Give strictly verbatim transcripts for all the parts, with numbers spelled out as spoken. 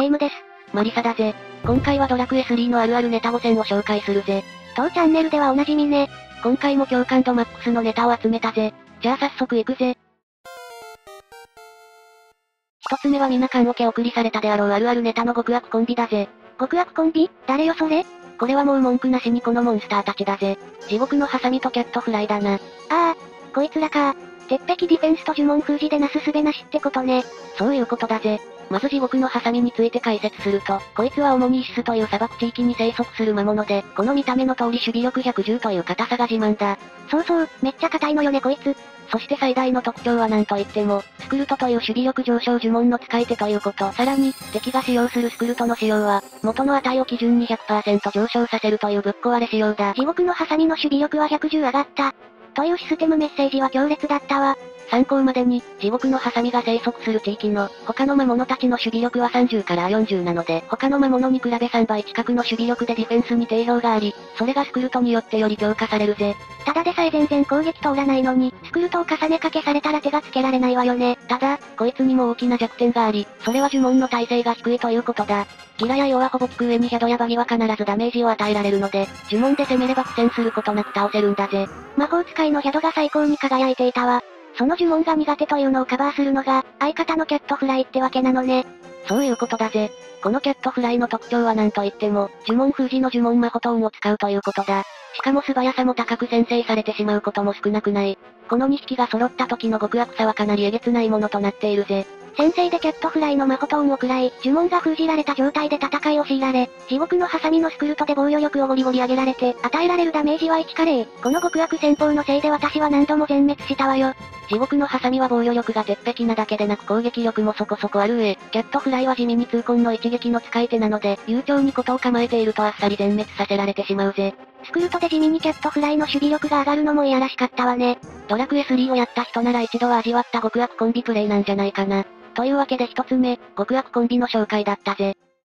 霊夢です。 マリサだぜ。今回はドラクエスリーのあるあるネタごせんを紹介するぜ。 当チャンネルではおなじみね。 今回も共感度マックスのネタを集めたぜ。じゃあ早速行くぜ。一つ目は皆さんおけ送りされたであろうあるあるネタの極悪コンビだぜ。 極悪コンビ？誰よそれ？ これはもう文句なしにこのモンスターたちだぜ。地獄のハサミとキャットフライだな。 ああ、こいつらか。鉄壁ディフェンスと呪文封じでなすすべなしってことね。 そういうことだぜ。まず地獄のハサミについて解説すると、こいつは主にイシスという砂漠地域に生息する魔物で、この見た目の通り守備力ひゃくじゅうという硬さが自慢だ。 そうそう、めっちゃ硬いのよねこいつ。 そして最大の特徴は何と言っても、スクルトという守備力上昇呪文の使い手ということ。さらに、敵が使用するスクルトの使用は、元の値を基準に ひゃくパーセント 上昇させるというぶっ壊れ仕様だ。 地獄のハサミの守備力はひゃくじゅう上がった。というシステムメッセージは強烈だったわ。 参考までに、地獄のハサミが生息する地域の、他の魔物たちの守備力はさんじゅうからよんじゅうなので、他の魔物に比べさんばい近くの守備力でディフェンスに定評があり、それがスクルトによってより強化されるぜ。 ただでさえ全然攻撃通らないのに、スクルトを重ね掛けされたら手がつけられないわよね。 ただ、こいつにも大きな弱点があり、それは呪文の耐性が低いということだ。ギラやイオはほぼ効く上にヒャドやバギは必ずダメージを与えられるので、呪文で攻めれば苦戦することなく倒せるんだぜ。 魔法使いのヒャドが最高に輝いていたわ。その呪文が苦手というのをカバーするのが、相方のキャットフライってわけなのね。 そういうことだぜ。このキャットフライの特徴は何と言っても、呪文封じの呪文魔法トーンを使うということだ。しかも素早さも高く先制されてしまうことも少なくない。このにひきが揃った時の極悪さはかなりえげつないものとなっているぜ。 先制でキャットフライの魔法トーンを食らい、呪文が封じられた状態で戦いを強いられ、地獄のハサミのスクルトで防御力をゴリゴリ上げられて、与えられるダメージはいちかゼロ。この極悪戦法のせいで私は何度も全滅したわよ。 地獄のハサミは防御力が鉄壁なだけでなく攻撃力もそこそこある上、キャットフライは地味に痛恨の一撃の使い手なので、悠長にことを構えているとあっさり全滅させられてしまうぜ。 スクルトで地味にキャットフライの守備力が上がるのもいやらしかったわね。 ドラクエスリーをやった人なら一度は味わった極悪コンビプレイなんじゃないかな。というわけで一つ目、極悪コンビの紹介だったぜ。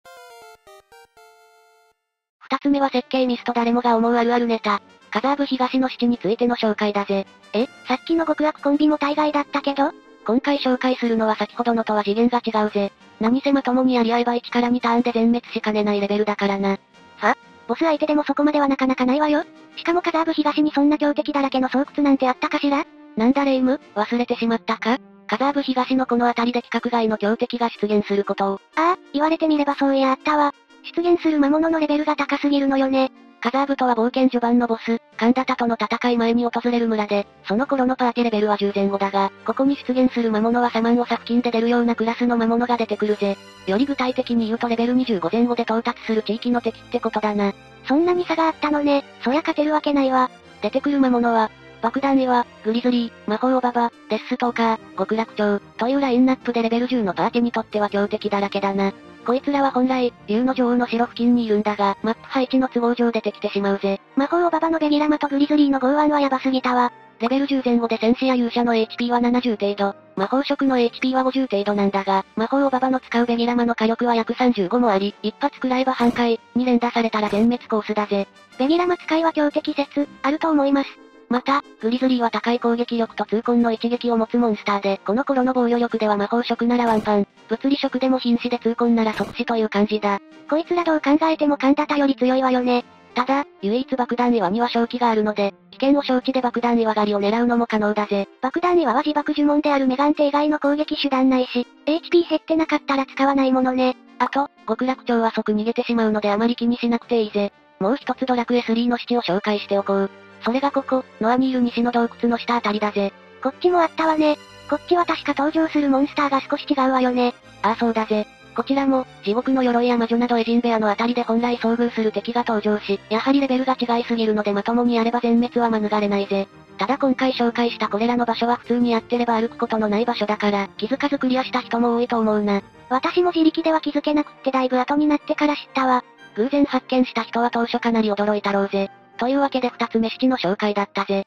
二つ目は設計ミスと誰もが思うあるあるネタ。カザーブ東の七についての紹介だぜ。 え、さっきの極悪コンビも大概だったけど？ 今回紹介するのは先ほどのとは次元が違うぜ。何せまともにやり合えばいちからにターンで全滅しかねないレベルだからな。 は？ボス相手でもそこまではなかなかないわよ。しかもカザーブ東にそんな強敵だらけの巣窟なんてあったかしら？ なんだレイム、忘れてしまったか？カザーブ東のこの辺りで規格外の強敵が出現することを。 ああ、言われてみればそういやあったわ。出現する魔物のレベルが高すぎるのよね。 カザーブとは冒険序盤のボス、カンダタとの戦い前に訪れる村で、その頃のパーティレベルはじゅうぜん後だが、ここに出現する魔物はサマンオサ付近で出るようなクラスの魔物が出てくるぜ。より具体的に言うとレベルにじゅうごぜん後で到達する地域の敵ってことだな。 そんなに差があったのね。そりゃ勝てるわけないわ。 出てくる魔物は、爆弾岩、グリズリー、魔法オババ、デスストーカー、極楽鳥、というラインナップでレベルじゅうのパーティにとっては強敵だらけだな。こいつらは本来、竜の女王の城付近にいるんだが、マップ配置の都合上出てきてしまうぜ。 魔法オババのベギラマとグリズリーの剛腕はヤバすぎたわ。 レベルじゅうぜん後で戦士や勇者の エイチピー はななじゅう程度、魔法色の エイチピー はごじゅう程度なんだが、魔法オババの使うベギラマの火力は約さんじゅうごもあり、一発食らえば半壊、に連打されたら全滅コースだぜ。 ベギラマ使いは強敵説、あると思います。 また、グリズリーは高い攻撃力と痛恨の一撃を持つモンスターで、この頃の防御力では魔法色ならワンパン、物理色でも瀕死で痛恨なら即死という感じだ。 こいつらどう考えてもカンダタより強いわよね。 ただ、唯一爆弾岩には正気があるので、危険を承知で爆弾岩狩りを狙うのも可能だぜ。 爆弾岩は自爆呪文であるメガンテ以外の攻撃手段ないし、エイチピー 減ってなかったら使わないものね。 あと、極楽鳥は即逃げてしまうのであまり気にしなくていいぜ。もう一つドラクエスリーの七を紹介しておこう。それがここ、ノアにいる西の洞窟の下あたりだぜ。 こっちもあったわね。こっちは確か登場するモンスターが少し違うわよね。 ああそうだぜ。こちらも、地獄の鎧や魔女などエジンベアのあたりで本来遭遇する敵が登場し、やはりレベルが違いすぎるのでまともにやれば全滅は免れないぜ。ただ今回紹介したこれらの場所は普通にやってれば歩くことのない場所だから、気づかずクリアした人も多いと思うな。 私も自力では気づけなくってだいぶ後になってから知ったわ。 偶然発見した人は当初かなり驚いたろうぜ。というわけで二つ目七の紹介だったぜ。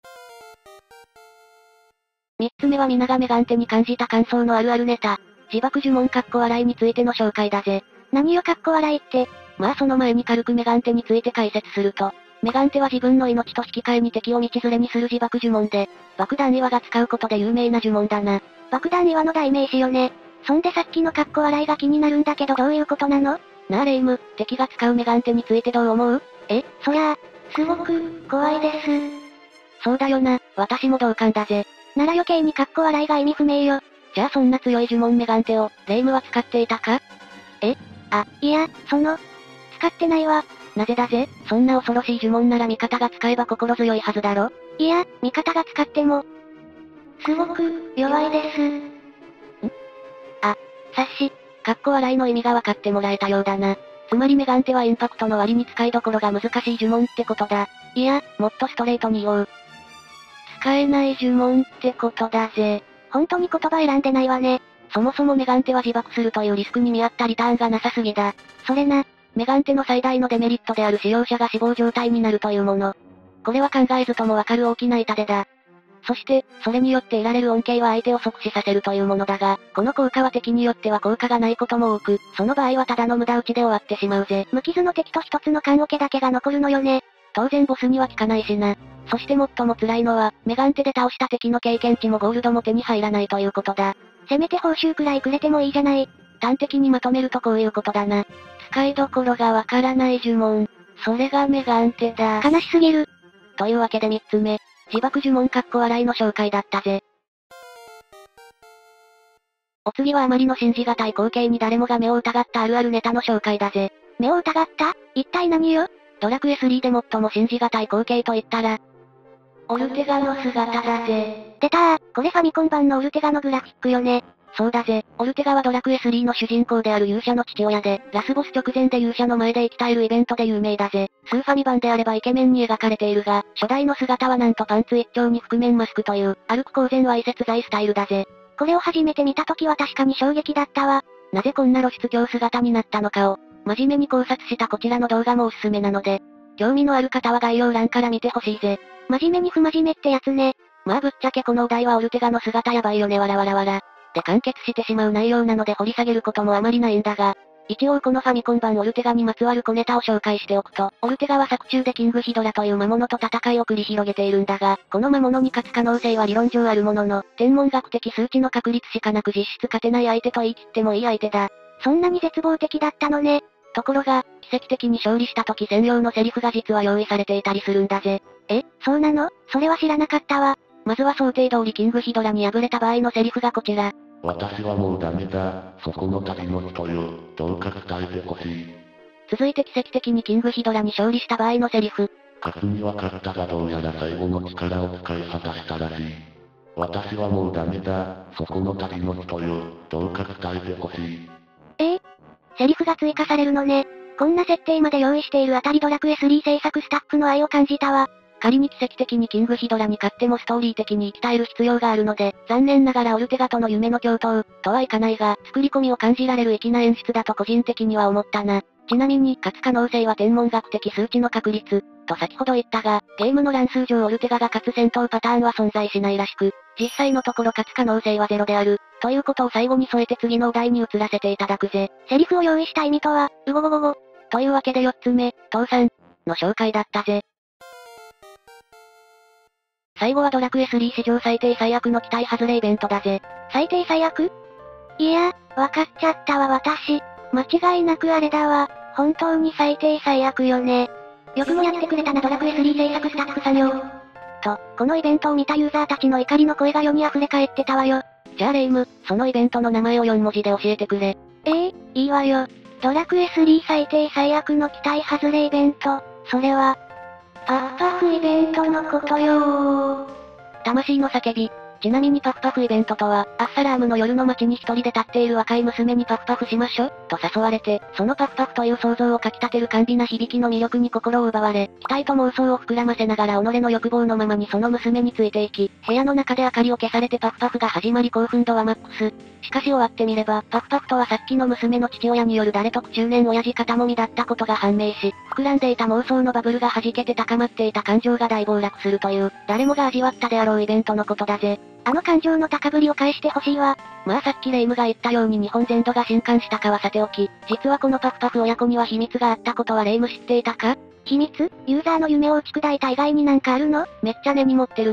三つ目は皆がメガンテに感じた感想のあるあるネタ。自爆呪文かっこ笑いについての紹介だぜ。 何よかっこ笑いって。 まあその前に軽くメガンテについて解説すると、メガンテは自分の命と引き換えに敵を道連れにする自爆呪文で、爆弾岩が使うことで有名な呪文だな。 爆弾岩の代名詞よね。 そんでさっきのカッコ笑いが気になるんだけどどういうことなの？ なあレイム、敵が使うメガンテについてどう思う？ え、そりゃあ、すごく、怖いです。 そうだよな、私も同感だぜ。 なら余計にカッコ笑いが意味不明よ。 じゃあそんな強い呪文メガンテを、レイムは使っていたか？ え？あ、いや、その、使ってないわ。 なぜだぜ、そんな恐ろしい呪文なら味方が使えば心強いはずだろ？ いや、味方が使っても、すごく、弱いです。ん？ あ、察し、カッコ笑いの意味が分かってもらえたようだな。つまりメガンテはインパクトの割に使いどころが難しい呪文ってことだ。いや、もっとストレートに言おう。使えない呪文ってことだぜ。 本当に言葉選んでないわね。 そもそもメガンテは自爆するというリスクに見合ったリターンがなさすぎだ。 それな。 メガンテの最大のデメリットである使用者が死亡状態になるというもの。これは考えずともわかる大きな痛手だ。そして、それによって得られる恩恵は相手を即死させるというものだが、この効果は敵によっては効果がないことも多く、その場合はただの無駄打ちで終わってしまうぜ。 無傷の敵と一つの缶桶だけが残るのよね。 当然ボスには効かないしな。そして最も辛いのは、メガンテで倒した敵の経験値もゴールドも手に入らないということだ。 せめて報酬くらいくれてもいいじゃない。 端的にまとめるとこういうことだな。使いどころがわからない呪文。それがメガンテだ。 悲しすぎる。 というわけで三つ目。自爆呪文かっこ笑いの紹介だったぜ。お次はあまりの信じがたい光景に誰もが目を疑ったあるあるネタの紹介だぜ。 目を疑った？一体何よ？ ドラクエスリーで最も信じがたい光景と言ったら、オルテガの姿だぜ。 出たー、これファミコン版のオルテガのグラフィックよね。 そうだぜ。オルテガはドラクエスリーの主人公である勇者の父親で、ラスボス直前で勇者の前で息絶えるイベントで有名だぜ。スーファミ版であればイケメンに描かれているが、初代の姿はなんとパンツ一丁に覆面マスクという、歩く公然わいせつ罪スタイルだぜ。 これを初めて見た時は確かに衝撃だったわ。 なぜこんな露出狂姿になったのかを、真面目に考察したこちらの動画もおすすめなので、興味のある方は概要欄から見てほしいぜ。 真面目に不真面目ってやつね。 まあぶっちゃけこのお題はオルテガの姿やばいよねわらわらわら。で完結してしまう内容なので掘り下げることもあまりないんだが、一応このファミコン版オルテガにまつわる小ネタを紹介しておくと、オルテガは作中でキングヒドラという魔物と戦いを繰り広げているんだが、この魔物に勝つ可能性は理論上あるものの、天文学的数値の確率しかなく実質勝てない相手と言い切ってもいい相手だ。 そんなに絶望的だったのね。 ところが、奇跡的に勝利した時専用のセリフが実は用意されていたりするんだぜ。 え、そうなの？それは知らなかったわ。 まずは想定通りキングヒドラに敗れた場合のセリフがこちら。 私はもうダメだ、そこの旅の人よ、どうか伝えてほしい。 続いて奇跡的にキングヒドラに勝利した場合のセリフ。 勝つには勝ったがどうやら最後の力を使い果たしたらしい。私はもうダメだ、そこの旅の人よ、どうか伝えてほしい。 ええ？セリフが追加されるのね。こんな設定まで用意しているあたりドラクエスリー制作スタッフの愛を感じたわ。 仮に奇跡的にキングヒドラに勝ってもストーリー的に生き絶える必要があるので、残念ながらオルテガとの夢の共闘、とはいかないが、作り込みを感じられる粋な演出だと個人的には思ったな。ちなみに、勝つ可能性は天文学的数値の確率、と先ほど言ったが、ゲームの乱数上オルテガが勝つ戦闘パターンは存在しないらしく、実際のところ勝つ可能性はゼロである、ということを最後に添えて次のお題に移らせていただくぜ。 セリフを用意した意味とは、うごごごご。 というわけでよっつめ、父さん、の紹介だったぜ。最後はドラクエスリー史上最低最悪の期待外れイベントだぜ。 最低最悪？いや、わかっちゃったわ私。間違いなくあれだわ。本当に最低最悪よね。よくもやってくれたなドラクエスリー制作スタッフさんよ。と、このイベントを見たユーザーたちの怒りの声が世に溢れ返ってたわよ。 じゃあレイム、そのイベントの名前をよん文字で教えてくれ。 ええ、いいわよ。ドラクエスリー最低最悪の期待外れイベント、それは、パフパフイベントのことよー。 魂の叫び。ちなみにパフパフイベントとは、アッサラームの夜の街に一人で立っている若い娘にパフパフしましょ、と誘われて、そのパフパフという想像をかき立てる甘美な響きの魅力に心を奪われ、期待と妄想を膨らませながら己の欲望のままにその娘についていき、部屋の中で明かりを消されてパフパフが始まり興奮度はマックス。しかし終わってみれば、パフパフとはさっきの娘の父親による誰得中年親父肩もみだったことが判明し、膨らんでいた妄想のバブルが弾けて高まっていた感情が大暴落するという、誰もが味わったであろうイベントのことだぜ。 あの感情の高ぶりを返してほしいわ。 まあさっきレイムが言ったように日本全土が震撼したかはさておき、実はこのパフパフ親子には秘密があったことはレイム知っていたか？ 秘密？ユーザーの夢を打ち砕いた以外になんかあるの？ めっちゃ根に持ってるな。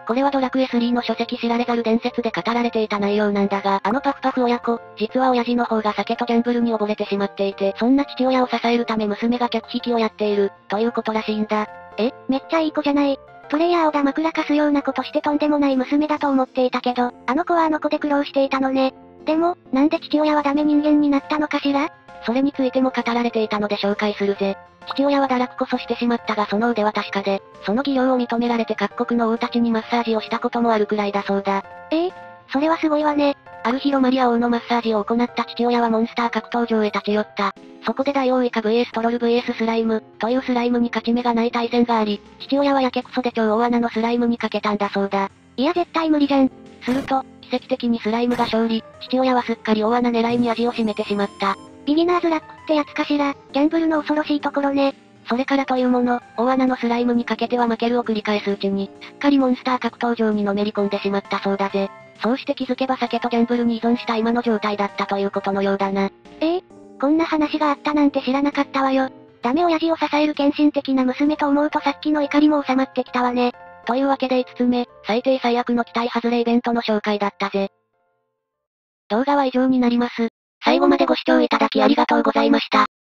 これはドラクエスリーの書籍知られざる伝説で語られていた内容なんだが、あのパフパフ親子、実は親父の方が酒とギャンブルに溺れてしまっていて、そんな父親を支えるため娘が客引きをやっている、ということらしいんだ。 え、めっちゃいい子じゃない。プレイヤーをだまくらかすようなことしてとんでもない娘だと思っていたけど、あの子はあの子で苦労していたのね。でも、なんで父親はダメ人間になったのかしら？ それについても語られていたので紹介するぜ。父親は堕落こそしてしまったがその腕は確かで、その技量を認められて各国の王たちにマッサージをしたこともあるくらいだそうだ。 ええ、それはすごいわね。 ある日ロマリア王のマッサージを行った父親はモンスター格闘場へ立ち寄った。そこでダイオウイカ ブイエス トロル ブイエス スライム、というスライムに勝ち目がない対戦があり、父親はやけくそで超大穴のスライムにかけたんだそうだ。 いや絶対無理じゃん。 すると、奇跡的にスライムが勝利、父親はすっかり大穴狙いに味を占めてしまった。 ビギナーズラックってやつかしら、ギャンブルの恐ろしいところね。 それからというもの、大穴のスライムにかけては負けるを繰り返すうちに、すっかりモンスター格闘場にのめり込んでしまったそうだぜ。そうして気づけば酒とギャンブルに依存した今の状態だったということのようだな。 ええ、こんな話があったなんて知らなかったわよ。ダメ親父を支える献身的な娘と思うとさっきの怒りも収まってきたわね。 というわけでいつつめ、最低最悪の期待外れイベントの紹介だったぜ。動画は以上になります。最後までご視聴いただきありがとうございました。